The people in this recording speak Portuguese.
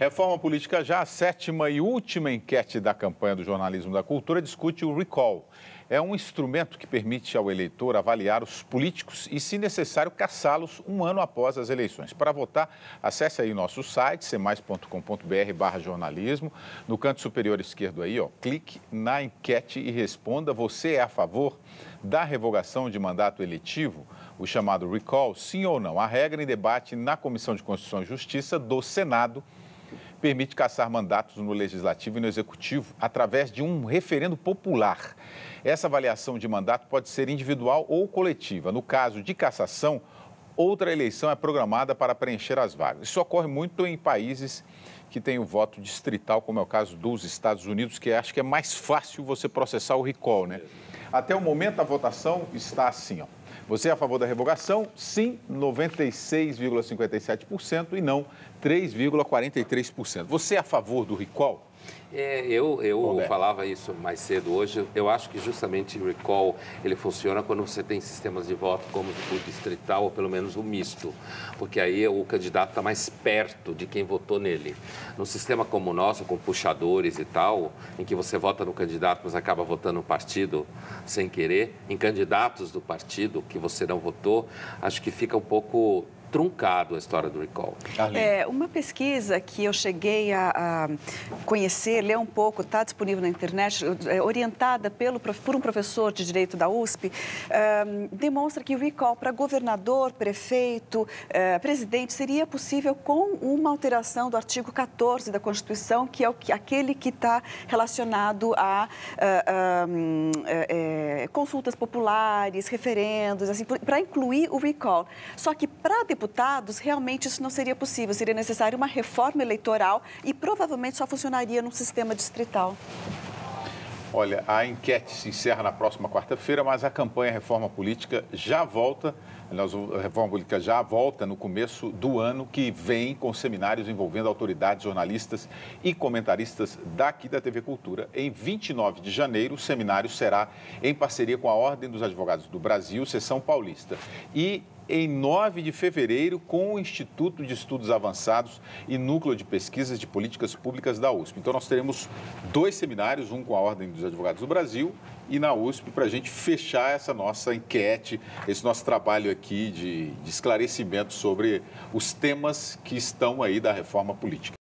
Reforma política já, a sétima e última enquete da campanha do Jornalismo da Cultura discute o recall. É um instrumento que permite ao eleitor avaliar os políticos e, se necessário, caçá-los um ano após as eleições. Para votar, acesse aí nosso site, cmais.com.br/jornalismo. No canto superior esquerdo aí, clique na enquete e responda: você é a favor da revogação de mandato eletivo, o chamado recall, sim ou não? A regra em debate na Comissão de Constituição e Justiça do Senado permite caçar mandatos no Legislativo e no Executivo através de um referendo popular. Essa avaliação de mandato pode ser individual ou coletiva. No caso de cassação, outra eleição é programada para preencher as vagas. Isso ocorre muito em países que têm o voto distrital, como é o caso dos Estados Unidos, que acho que é mais fácil você processar o recall, né? Até o momento, a votação está assim, Você é a favor da revogação? Sim, 96,57% e não 3,43%. Você é a favor do recall? Eu falava isso mais cedo hoje. Eu acho que justamente o recall ele funciona quando você tem sistemas de voto como o distrital ou pelo menos o misto, porque aí o candidato está mais perto de quem votou nele. Num sistema como o nosso, com puxadores e tal, em que você vota no candidato, mas acaba votando no partido sem querer, em candidatos do partido que você não votou, acho que fica um pouco truncado a história do recall. Uma pesquisa que eu cheguei a conhecer, ler um pouco, está disponível na internet, orientada por um professor de Direito da USP, demonstra que o recall para governador, prefeito, presidente seria possível com uma alteração do artigo 14 da Constituição, que é aquele que está relacionado a consultas populares, referendos, assim, para incluir o recall. Só que para deputados, realmente isso não seria possível. Seria necessária uma reforma eleitoral e provavelmente só funcionaria num sistema distrital. Olha, a enquete se encerra na próxima quarta-feira, mas a campanha Reforma Política já volta. A Reforma Política já volta no começo do ano que vem, com seminários envolvendo autoridades, jornalistas e comentaristas daqui da TV Cultura. Em 29 de janeiro, o seminário será em parceria com a Ordem dos Advogados do Brasil, Seção Paulista. E em 9 de fevereiro, com o Instituto de Estudos Avançados e Núcleo de Pesquisas de Políticas Públicas da USP. Então, nós teremos 2 seminários, um com a Ordem dos Advogados do Brasil e na USP, para a gente fechar essa nossa enquete, esse nosso trabalho aqui de esclarecimento sobre os temas que estão aí da reforma política.